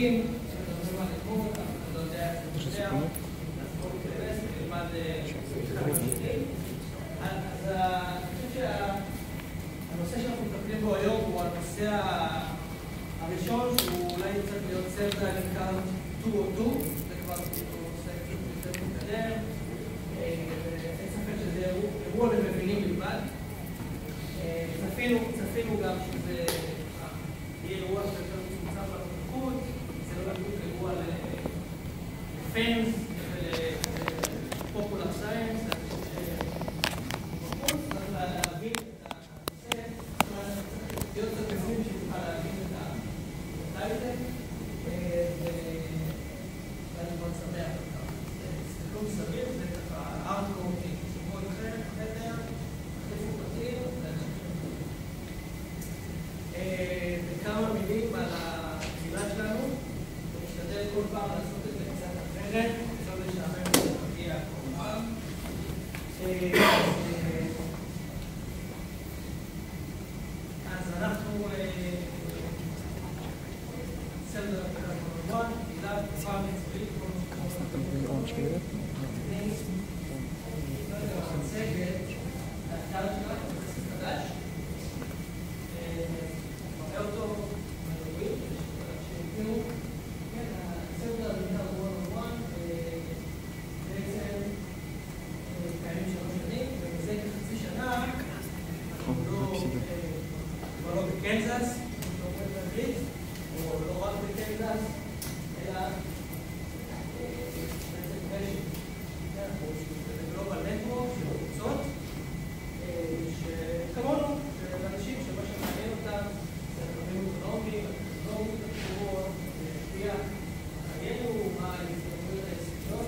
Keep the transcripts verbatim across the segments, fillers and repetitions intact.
ספרים, מדברים על לימוד, אני לא יודע איך זה יודע, אז בואו נתכנס ונלמד אחד מהשני. אז אני חושב שהנושא שאנחנו מטפלים בו היום הוא הנושא הראשון, שהוא אולי צריך להיות סרט נקרא שתיים או שתיים, זה כבר נושא יותר מתקדם, אין ספק שזה אירוע למבינים בלבד. צפינו גם שזה יהיה אירוע שיותר מצומצם לפתחות, זה לא בדיוק אירוע לפנס ולפופולר סייאנס, אז צריך להבין את הנושא, צריך להיות קצת מבין שתוכל להבין את הטייטל, ואני מאוד שמח על כך. זה לא מסביב, זה ככה ארטקורטי, שבו איתכם, חדר, תחליפו בתים, וכמה מילים על הקהילה שלנו, ונשתדל כל פעם לעשות את זה קצת אחרת, אפשר לשעמם את זה מגיע כמובן. אז אנחנו סדר כמובן, קהילה תקופה מצויית, כל מה שקורה. לא יודע, המצגת, האתר שלנו, זה חדש. אותו מנורים, שהגיעו, כן, הסדר הלימדה one on one, בעצם קיימים שלוש שנים, ומזה כחצי שנה, אנחנו כבר לא בקנזס, לא עובד באנגלית, או לא רק בקנזס, אלא בעצם רשת. אנחנו בגלובל נטוורק של קבוצות, שכמונו, של אנשים שמה שמעניין אותם, אוטונומיים, אוטונומיים בתחורות, להשפיע חיינו, מה ההזדמנויות העסקיות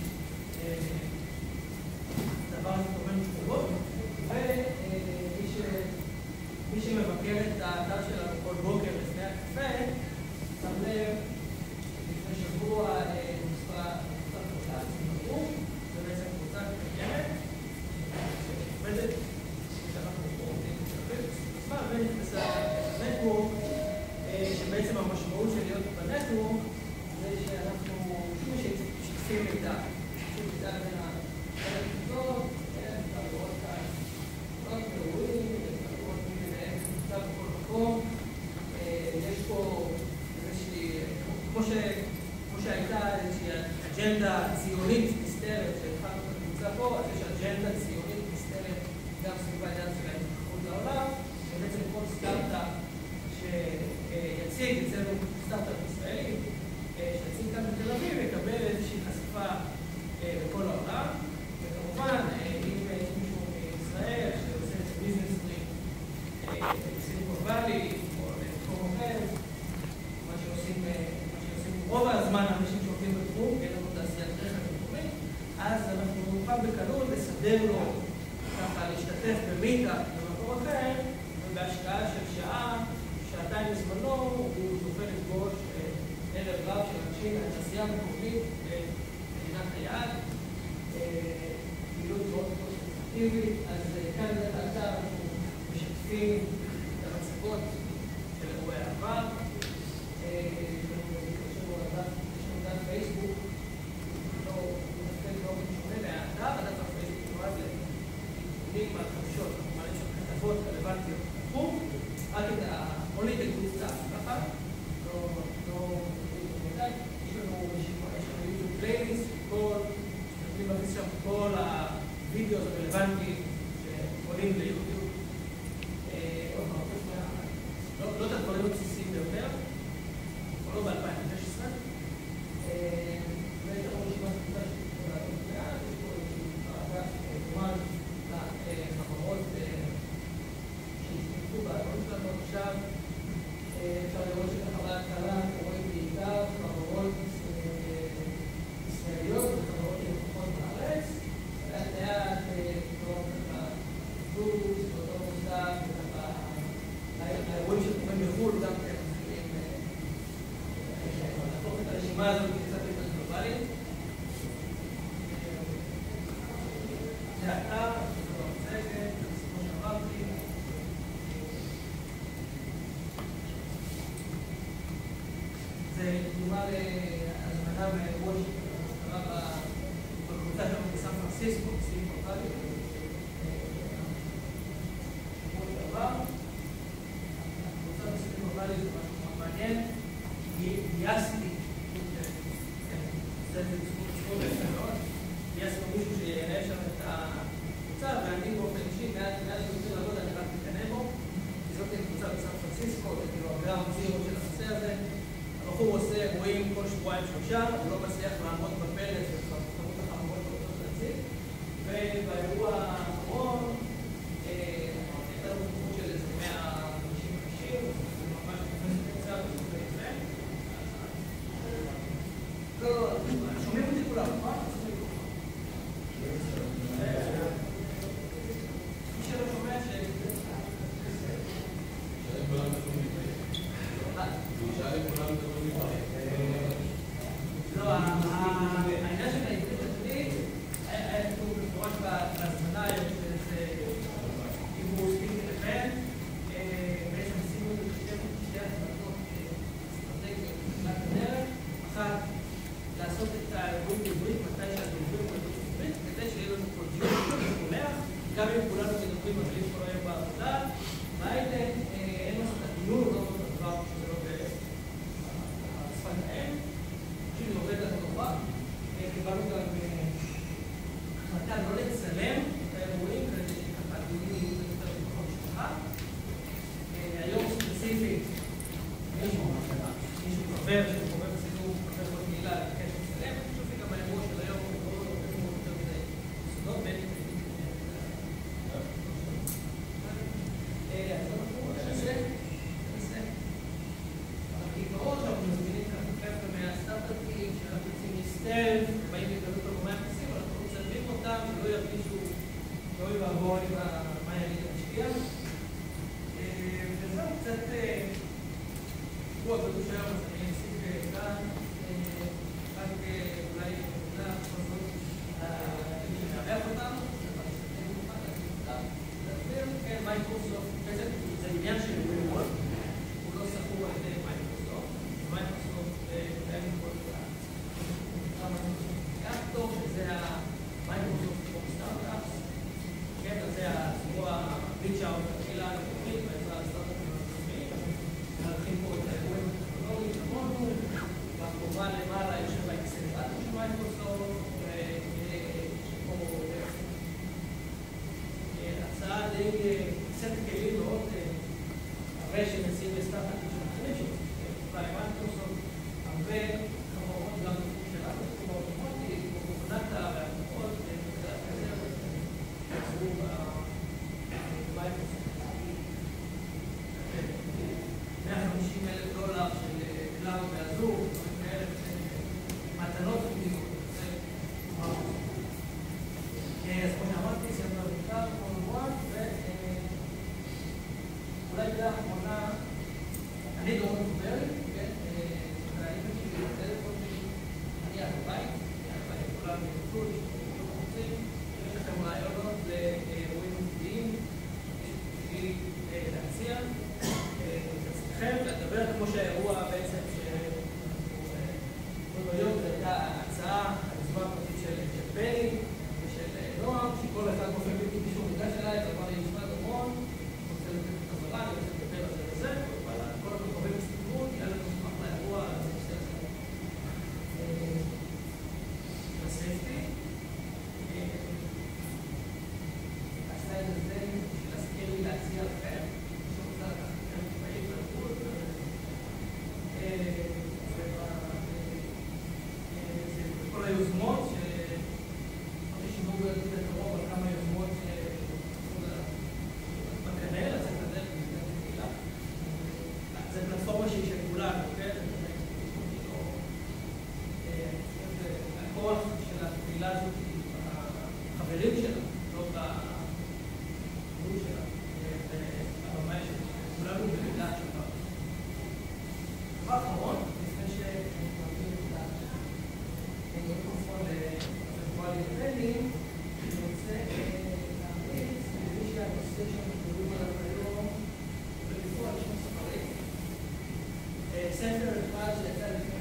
שדבר הזה תורם תחורות, ומי שמבקר את האתר שלנו כל בוקר לפני הקפה, שם לב, לפני שבוע נוספה קבוצה ציבורית, זה בעצם קבוצה קיימת, שעובדת, שאנחנו עובדים בשביל עצמה, ונכנסה נטוורק, שבעצם המשמעות של להיות בנטוורק זה שאנחנו משתפים מידע, משתפים מידע בין הקבוצות, אפשר לראות כאן קבוצות מאורים, אפשר לראות מי מנהל קבוצה בכל מקום. יש פה איזושהי, כמו שהייתה איזושהי אג'נדה ציונית מסתרת שהתחלנו את הקבוצה פה, אז יש אג'נדה ציונית מסתרת גם סביב העניין של ההתפתחות לעולם, ובעצם כל סטארט-אפ שיציג אצלנו סטארט-אפ ישראלי, שיציג כאן בתל אביב, יקבל איזושהי חשיפה בכל העולם, וכמובן, אם יש מישהו מישראל שעושה את ביזנס טריפ בסיליקון ואלי, או למקום אחר, מה שעושים רוב הזמן אנשים שעובדים בתחום, אין לנו תעשיית רכב מקומית, אז אנחנו נוכל בקלות לסדר לו ככה להשתתף במיטאפ במקום אחר, ובהשקעה של שעה, שעתיים בזמנו, הוא זוכה לפגוש ערב רב של אנשים מהתעשייה המקומית במדינת היעד, פעילות מאוד קונסטרוקטיבית. אז כאן בדרך כלל אנחנו משתפים את המצגות של אירועי העבר. יש לנו דף פייסבוק, לא מפקד באופן שונה מהאתר, הדף הפייסבוק נועד לעדכונים על חדשות, אנחנו מעלים שם כתבות רלוונטיות לתחום, רק את העולי בקבוצה, ככה, לא מדי, יש לנו יוטיוב פלייליסט, יכולים להכניס שם כל הוידאו הרלוונטיים שעולים ליוטיוב, לא את הדברים הבסיסיים ביותר, אבל לא ב-אלפיים ושש עשרה, ויש לנו רשימת קבוצה שתקרא לעשות מעט, יש פה איזושהי פרקה דומה לחברות שהסתכלו בעלות שלנו עכשיו, אפשר לראות שככה בהתחלה אנחנו רואים בעיקר חברות ישראליות וחברות לפחות בארץ, לאט לאט פתאום ככה דוס, באותו מוסף, וככה האירועים שקוראים בחו"ל גם כן מתחילים להפוך את הרשימה הזאת קצת יותר גלובלית. זה האתר, זה המצגת, כמו שאמרתי. זה דוגמה להזמנה בוושינגטון, קרה בקבוצה שלנו בסן פרנסיסקו, בסיליקון ואלי. שבוע שעבר, הקבוצה בסיליקון ואלי זה משהו מאוד מעניין. גייסתי, זה זכות מאוד, גייסנו מישהו שינהל שם את הקבוצה, ואני באופן אישי, מעט אני רוצה לעבוד, אני רק מתקנה בו. זאת קבוצה בסן פרנסיסקו, זה כאילו הגרם זירו של הנושא הזה. הבחור עושה אירועים כל שבועיים שלושה, הוא לא מצליח לעמוד בפלט ובכמות החמורות באותות להציג. ובאירוע האחרון, הייתה לנו תקופות של איזה מאה חמישים אנשים, זה ממש תופס קבוצה וזה יפה. לא, לא, שומעים אותי כולם, נכון? מי שלא שומע ש... לא, העניין של העברית התמיד היה כתוב במפורש בהזמנה היום של איזה עברו ספיקר לכן. בעצם עשינו את שתי הזמנות אסטרטגיות בתחילת הדרך. אחת, לעשות את האירועים בעברית מתי שהדוברים בעברית, כדי שיהיה לנו פה דיון שמולח, גם אם כולנו מדברים אנגלית כל היום בעבודה. בהייטק אין לנו את הדיון, לא זאת הדבר שזה לא בשפת האם. כאילו עובד לנו נורא. קיבלנו גם החלטה לא לצלם את האירועים, כדי שככה הדיונים יהיו יותר בכל משפחה. היום ספציפית, מישהו חבר שהוא חבר בסידור, חבר בקהילה, לבקש לצלם. אני חושב שגם האירוע של היום הוא לא הרבה מאוד יותר מדי סודות בין אז אנחנו נעשה, נעשה. בעיקרון שאנחנו מזמינים ככה חבר'ה מהסטארט-אפים שאנחנו רוצים להסתל, ובאים לגלות לנו מה הם עושים, אנחנו מצלמים אותם ולא ירגישו שאוי ואבוי מה יגיד המשקיע. וזהו, קצת הוא הגדול שלנו, אז אני אוסיף כאן, רק אולי נקודה חזות שמארח אותנו, כן, מייקרוסופט, בעצם זה עניין של אירוע, הוא לא סחור על ידי מייקרוסופט, מייקרוסופט קיימים כל כמה אפטור, שזה המייקרוסופט פור סטארט-אפס, כן, אז זה הסיבוע ריצ'אוט, הקהילה הלאומית, בעזרה לסטארט-אפים הלאומיים, מערכים פה את האירועים הטכנולוגיים כמונו, והקרובה למעלה יש שם האקסלרטור של מייקרוסופט, ופה הצעה די סט כלים מאוד הרבה שמציעים לסטארט-אפים של אחרים שבכלל מייקרוסופט, הרבה חברות גם בתחום שלנו, בתחום האוטומטי, כמו קונקטה והתחומות, וכזה כזה, יצרו במייקרוסופט. מאה וחמישים אלף דולר של קלאוד ואזור, אלף מתנות ומיזור. אז כמו שאמרתי, סיימנו במחקר, כמו נורא, ואולי כדאי אחרונה, אני דורון קוברי, והאימא שלי בטלפון שלי, אני על הבית, אני על הבית, כולם ירצו, שאתם רוצים, יש לכם רעיונות לאירועים עתידיים, יש לי להציע, תצליחם, לדבר כמו שהאירוע בעצם, היום זו הייתה הצעה, היוזמה הפרטית של פני, נועם, שכל אחד באופן בלתי מישהו ניגש אליי, ואמר לי, נשמע דורון, רוצה לתת את חזרה, אני רוצה לדבר על זה וזה, אבל כל הכוכבים הסתכלו, יהיה לנו נשמח לאירוע, אז אני חושב שזה הסייפטי. הסייד הזה, בשביל להזכיר לי להציע לכם, שרוצה לקחת לכם פעיל ולגוד, וכל היוזמות, זה פלטפורמה שהיא של כולנו, כן? הכוח של הקהילה הזאת, החברים שלה, לא בגבול שלה, והרמה של כולנו בקהילה שלה. דבר אחרון, לפני שאנחנו מביאים את המיקרופון לווירטואלי לבני, אני רוצה להמליץ למי שהנושא שאנחנו מדברים עליו היום, ולפעול לשמוע ספרים. ספר אחד שיצא לפני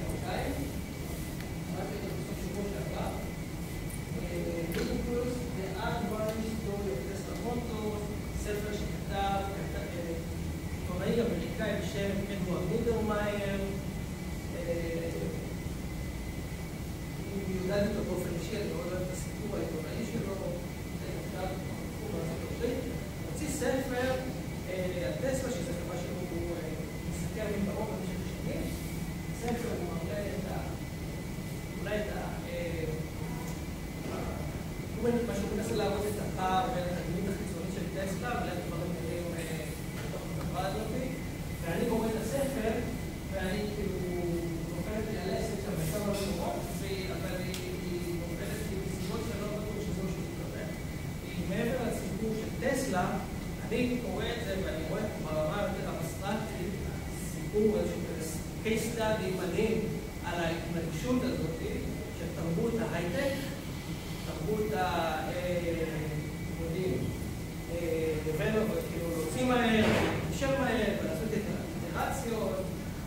אני קורא את זה ואני רואה ברמה יותר אבסטרקטית סיפור, איזשהו case study מדהים על ההתנגשות הזאת של תרבות ההייטק, תרבות המודיעין, כאילו להוציא מהר, להתקשר מהר ולעשות את האינטגרציות,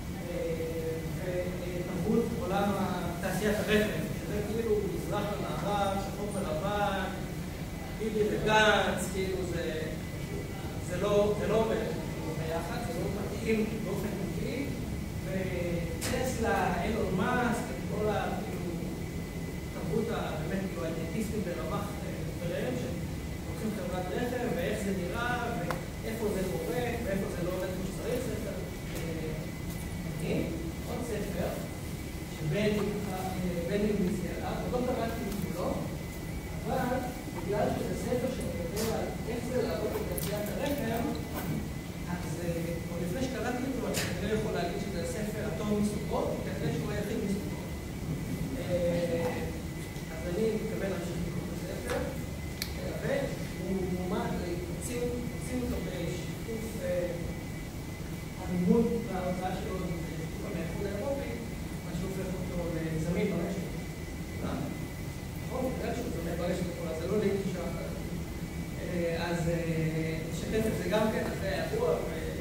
ותרבות עולם תעשיית הרכב, שזה כאילו מזרח למערב, שחור ולבן, ביבי וגנץ, כאילו זה לא עובד ביחד, זה לא מתאים באופן טבעי, וטסלה, אילון מאסק, כל התרבות הבאמת כאילו האינטרנטיסטים ברמ"ח דבריהם, שלוקחים חברת רכב, ואיך זה נראה, ואיפה זה קורה, ואיפה זה לא עובד כמו שצריך, ספר מדהים, עוד ספר, שבני מציע עליו, עוד לא קראתי כולו, אבל בגלל שזה ספר שמדבר על איך זה לעבוד בתעשיית הרכב, אז עוד לפני שקראתי אותו, אני כנראה יכול להגיד שזה הספר הטוב מסוכות, כנראה שהוא היחיד מסוכות. אז אני מתכוון להמשיך לקרוא את הספר, והוא מועמד, הוציאו אותו בשיתוף המימון וההוצאה שלו בשיתוף המאיחוד האירופי, מה שהופך אותו לזמין ברשת. נכון? בגלל שהוא זמין ברשת לכולה, זה לא ליטי שם. אז שתף את זה גם כן, אחרי האירוע,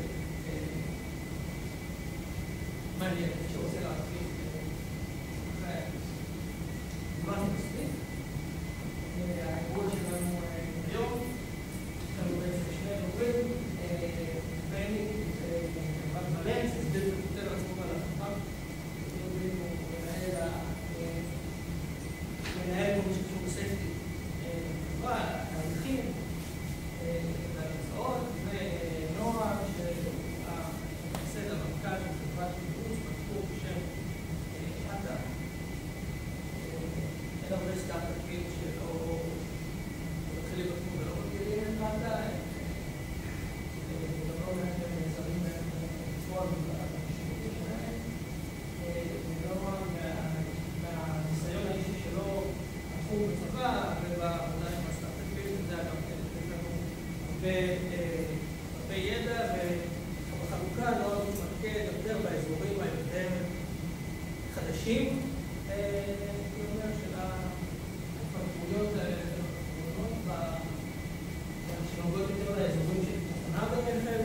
מעניין, מי שרוצה להרחיב אחרי זמן מספיק. האירוע שלנו היום, יש לנו בעצם שני אירועים, בני חברת מלנס, הסביר וכותב על עצמו על החברה, הוא מנהל כל מי שקשור בסייפטי חברה, תהליכים, והנצאות, ונוער שמייסד המנכ"ל של חברת קיבוץ בתחום בשם עטה. אין הרבה סטארט-אפים שלא מתחילים בתחום ולא מכירים את עטה, גם לא מעט נעזרים בפועל בשירותים שלהם, ונוער מהניסיון האישי שלו התחום בצבא ובעבודה עם הסטארט-אפים, זה היה גם כן הרבה ידע, ובחלוקה לא מתמקד יותר באזורים היותר חדשים, אני אומר, של ההתפתחויות האחרונות, שנוגעות יותר לאזורים של תוכנה ברכב,